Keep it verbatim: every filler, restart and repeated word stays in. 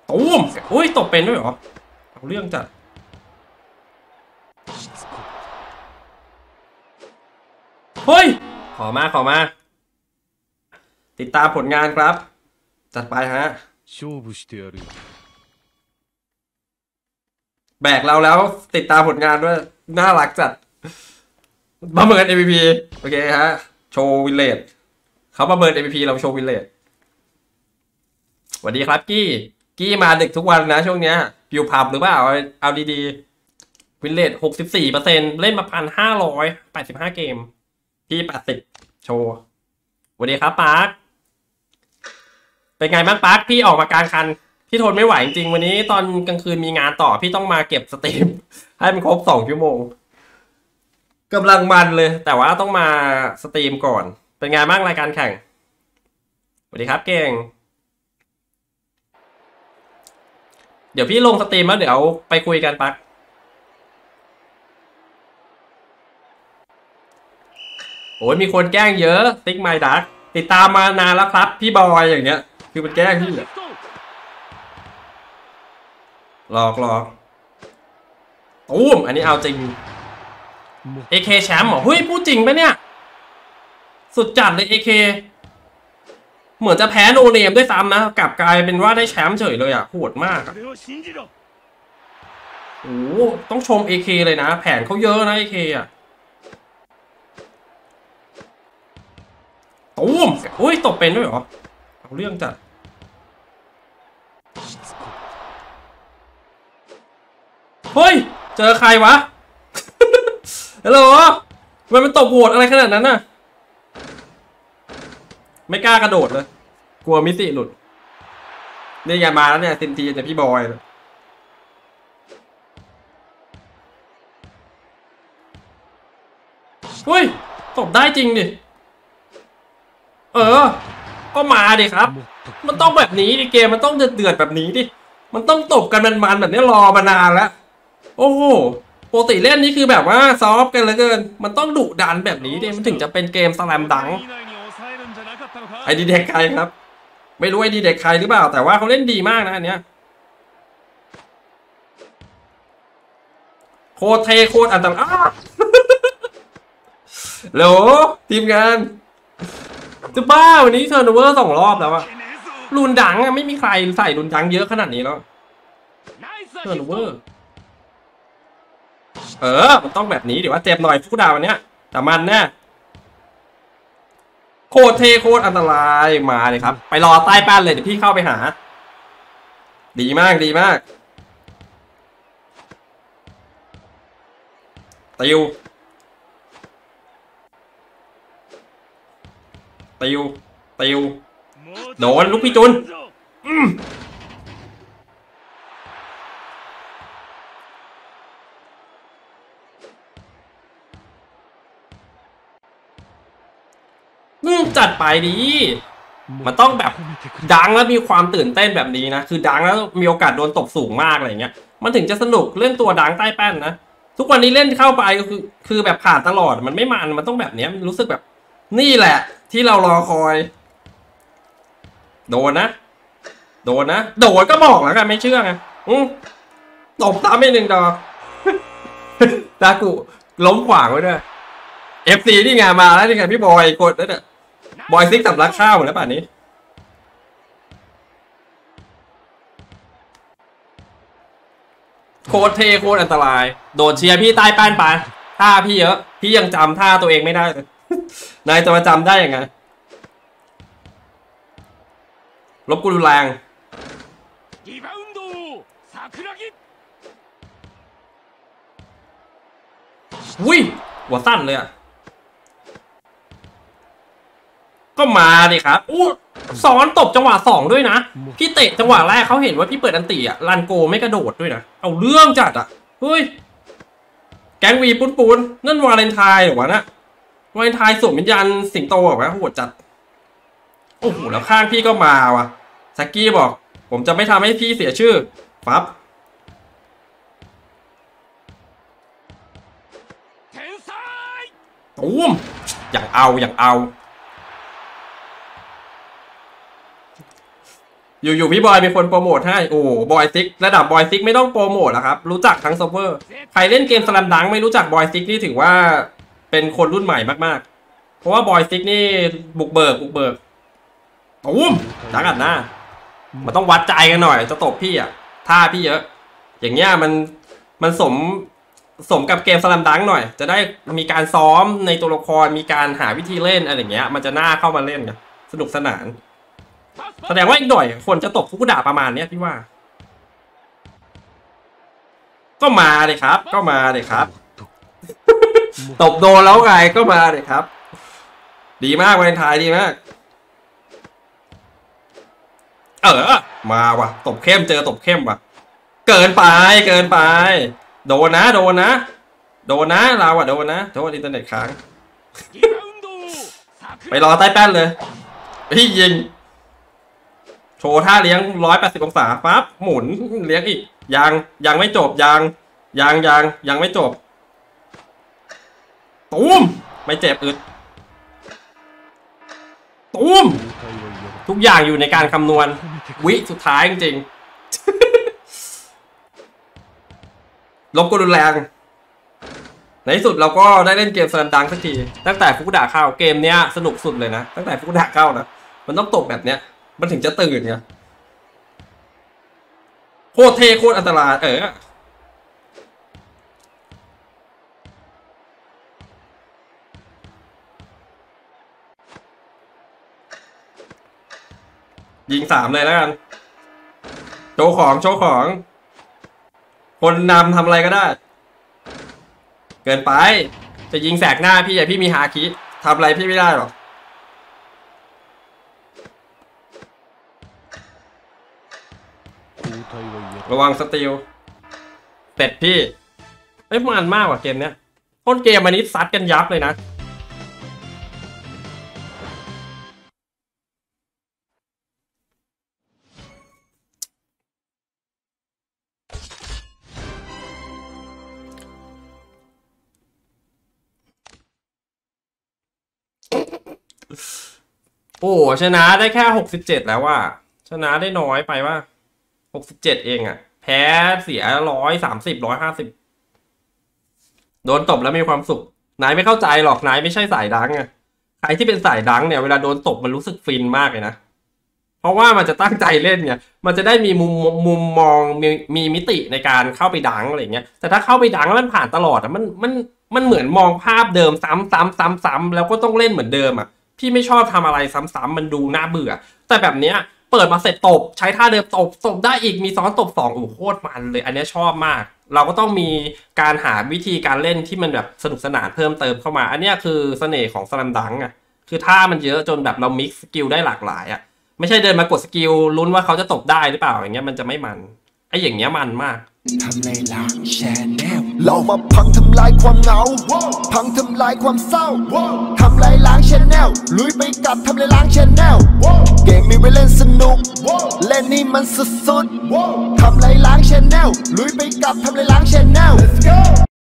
ตูมอุ้ยตบเป็นด้วยเหรอเอาเรื่องจัดเฮ้ยขอมาขอมาติดตามผลงานครับจัดไปฮะแบกเราแล้วติดตามผลงานด้วยน่ารักจัดประเมิน เอ็ม วี พี โอเคฮะโชว์วิลเลจเขาประเมิน เอ็ม วี พี เราโชว์วิลเลจสวัสดีครับกี้กี้มาดึกทุกวันนะช่วงเนี้ยอยู่ผับหรือเปล่าเอาเอาดีๆวิลเลจหกสิบสี่เปอร์เซ็นต์เล่นมาพันห้าร้อยแปดสิบห้าเกมพี่แปดสิบโชว์สวัสดีครับปาร์คเป็นไงบ้างปาร์คพี่ออกมากลางคันพี่ทนไม่ไหวจริงๆวันนี้ตอนกลางคืนมีงานต่อพี่ต้องมาเก็บสตรีมให้มันครบสองชั่วโมงกำลังมันเลยแต่ว่าต้องมาสตรีมก่อนเป็นไงบ้างรายการแข่งสวัสดีครับเก่งเดี๋ยวพี่ลงสตรีมแล้วเดี๋ยวไปคุยกันปักโอ้ยมีคนแกล้งเยอะติ๊กไมดักติดตามมานานแล้วครับพี่บอยอย่างเงี้ยคือมันแกล้งพี่อะหลอกหลอกตู้มอันนี้เอาจริง เอ เค แชมป์เหรอเฮ้ยพูดจริงปะเนี่ยสุดจัดเลย เอ เค เหมือนจะแพ้โนเนมด้วยซ้ำนะกลับกลายเป็นว่าได้แชมป์เฉยเลยอ่ะโหดมากโอ้ต้องชม เอ เค เลยนะแผนเขาเยอะนะ เอ เค อ่ะตูมอุ้ยตบเป็นด้วยเหรอเอาเรื่องจัดเฮ้ยเจอใครวะฮัลโหลมันเป็นตบโหดอะไรขนาดนั้นน่ะไม่กล้ากระโดดเลยกลัวมิติหลุดเนี่ยอย่ามาแล้วเนี่ยซินทีเนี่ยพี่บอยเฮ้ยตบได้จริงดิเออก็มาดิครับมันต้องแบบนี้ดิเกมมันต้องเดือดเดือดแบบนี้ดิมันต้องตบกันมันๆแบบนี้รอมานานแล้วโอ้โหปกติเล่นนี่คือแบบว่าซอฟกันเหลือเกินมันต้องดุดันแบบนี้ดิมันถึงจะเป็นเกมสแลมดังไอดีเด็กใครครับไม่รู้ไอดีเด็กใครหรือเปล่าแต่ว่าเขาเล่นดีมากนะอันเนี้ยโคตรเทโคตรอันตรายโหลทีมงานจะบ้าวันนี้เทอร์โนเวอร์สองรอบแล้วอะรุนดังอะไม่มีใครใส่รุนดังเยอะขนาดนี้แล้วเทอร์โนเวอร์เออมันต้องแบบนี้เดี๋ยวว่าเจ็บหน่อยผู้ดาววันเนี้ยแต่มันแน่โคตรเทโคตรอันตรายมาเลยครับไปรอใต้แป้นเลยเดี๋ยวพี่เข้าไปหาดีมากดีมากติวติวติวโดนลูกพี่จุนอืมจัดไปดีมันต้องแบบดังแล้วมีความตื่นเต้นแบบนี้นะคือดังแล้วมีโอกาสโดนตบสูงมากอะไรเงี้ยมันถึงจะสนุกเล่นตัวดังใต้แป้นนะทุกวันนี้เล่นเข้าไปก็คือคือแบบผ่านตลอดมันไม่มันมันต้องแบบนี้รู้สึกแบบนี่แหละที่เรารอคอยโดนนะโดนนะโดนก็บอกแล้วกันไม่เชื่อไงอืมตบตามไปหนึ่งดอกตากุล้มขวางไว้ด้วยเอฟซีนี่ไงมาแล้วนี่ไงพี่บอยกดแล้วเนี่ยบอยซิกสำลักข้าวหมดแล้วป่านนี้โคตรเทโคตรอันตรายโดดเชียร์พี่ใต้แป้นไปท่าพี่เยอะพี่ยังจำท่าตัวเองไม่ได้เลยนายจะมาจำได้ยังไงลบกูรุนแรงอุ้ยหัวสั้นเลยอะก็มาดิครับอู้ซ้อนตบจังหวะสองด้วยนะพี่เตะจังหวะแรกเขาเห็นว่าพี่เปิดอันติอะลันโกไม่กระโดดด้วยนะเอาเรื่องจัดอะเฮ้ยแก๊งวีปุ้นปูนนั่นวาเลนไทน์หรอวะนะวาเลนไทน์สวมวิญญาณสิงโตเหรอวะโหดจัดโอ้โหแล้วข้างพี่ก็มาว่ะซักกี้บอกผมจะไม่ทำให้พี่เสียชื่อปั๊บตูมอย่างเอาอย่างเอาอยู่ๆพี่บอยมีคนโปรโมทให้โอ้บอยซิกระดับบอยซิกไม่ต้องโปรโมทแล้วครับรู้จักทั้งเซิร์ฟเวอร์ใครเล่นเกมสลัมดังไม่รู้จักบอยซิกนี่ถือว่าเป็นคนรุ่นใหม่มากๆเพราะว่าบอยซิกนี่บุกเบิกบุกเบิกตุ้มจังกันนะมันต้องวัดใจกันหน่อยจะตบพี่อ่ะท่าพี่เยอะอย่างเงี้ยมันมันสมสมกับเกมสลัมดังหน่อยจะได้มีการซ้อมในตัวละครมีการหาวิธีเล่นอะไรอย่างเงี้ยมันจะน่าเข้ามาเล่นกันสนุกสนานแสดงว่าอีกหน่อยคนจะตบฟุกุดะประมาณเนี้ยพี่ว่าก็มาเลยครับก็มาเลยครับตบโดนแล้วไงก็มาเลยครับดีมากวาเลนไทน์ดีมากเออมาว่ะตบเข้มเจอตบเข้มว่ะเกินไปเกินไปโดนนะโดนนะโดนนะเราอะโดนนะโดนอินเทอร์เน็ตค้างไปรอใต้แป้นเลยพี่ยิงโชว์ท่าเลี้ยงร้อยแปดสิบองศาปั๊บหมุนเลี้ยงอีกยังยังไม่จบยังยังยังยังไม่จบตูมไม่เจ็บอึดตูมทุกอย่างอยู่ในการคำนวณวิสุดท้ายจริงๆลบกวนรุนแรงในที่สุดเราก็ได้เล่นเกมสลัมดังสักทีตั้งแต่ฟุกุดะเข้าเกมเนี้ยสนุกสุดเลยนะตั้งแต่ฟุกุดะเข้านะมันต้องตบแบบเนี้ยมันถึงจะตื่นไงโคตรเท่โคตรอันตรายเออยิงสามเลยแล้วกันโชว์ของโชว์ของคนนำทำอะไรก็ได้เกินไปจะยิงแสกหน้าพี่อะพี่มีฮาคิทำอะไรพี่ไม่ได้หรอกระวังสติลเสร็จพี่เอ้ยมันมากกว่าเกมเนี้ยต้นเกมอันนี้ซัดกันยับเลยนะโอ้ชนะได้แค่หกสิบเจ็ดแล้วว่าชนะได้น้อยไปว่าหกสิบเจ็ดเองอะแพ้เสียร้อยสามสิบร้อยห้าสิบโดนตบแล้วมีความสุขนายไม่เข้าใจหรอกนายไม่ใช่สายดังไงใครที่เป็นสายดังเนี่ยเวลาโดนตบมันรู้สึกฟินมากเลยนะเพราะว่ามันจะตั้งใจเล่นเนี่ยมันจะได้มีมุมมุมมองมีมีมิติในการเข้าไปดังอะไรเงี้ยแต่ถ้าเข้าไปดังแล้วมันผ่านตลอดอะมันมันมันเหมือนมองภาพเดิมซ้ำซ้ำซ้ำซ้ำแล้วก็ต้องเล่นเหมือนเดิมอะพี่ไม่ชอบทำอะไรซ้ำๆมันดูน่าเบื่อแต่แบบเนี้ยเปิดมาเสร็จตบใช้ท่าเดิมตบตบได้อีกมีซ้อนตบสองโอ้โหโคตรมันเลยอันนี้ชอบมากเราก็ต้องมีการหาวิธีการเล่นที่มันแบบสนุกสนานเพิ่มเติมเข้ามาอันนี้คือเสน่ห์ของสลัมดังอ่ะคือท่ามันเยอะจนแบบเรามิกซ์สกิลได้หลากหลายอ่ะไม่ใช่เดินมากดสกิลลุ้นว่าเขาจะตบได้หรือเปล่าอย่างเงี้ยมันจะไม่มันไอ้อย่างเงี้ยมันมากทำในล้างแชนแนลเรามาพังทำลายความเหงาพังทำลายความเศร้าทำลายล้างแชนแนลลุยไปกับทำลายล้างแชนแนลเกมมีไว้เล่นสนุกเล่นนี่มันสุดๆทำลายล้างแชนแนลลุยไปกับทำลายล้างแชนแนล